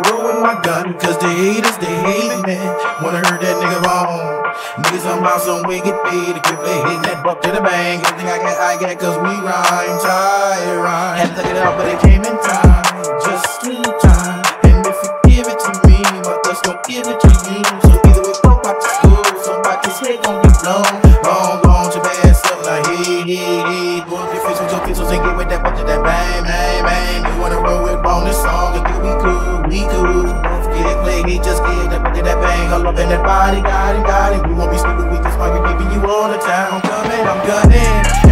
roll with my gun, cause the haters, they hate me. Wanna hurt that nigga wrong. Niggas I'm about some wicked pay to keep hitting that buck to the bank. Everything I get, cause we rhyme, tired rhyme. Had to look it up, but it came in time, just in time. And if you give it to me, my thoughts gon' give it to you. So either we go back to school, somebody's head gon' get blown. Wrong, your bad self, like hey. Go up your face with your pistols and get with that buck to that bang. You wanna roll with on this song, cause we cool. Both get played, he just get that buck to that bang. All up in that body, got him. We won't be sleeping, we just might be keeping you all the time. I'm coming, I'm gunning.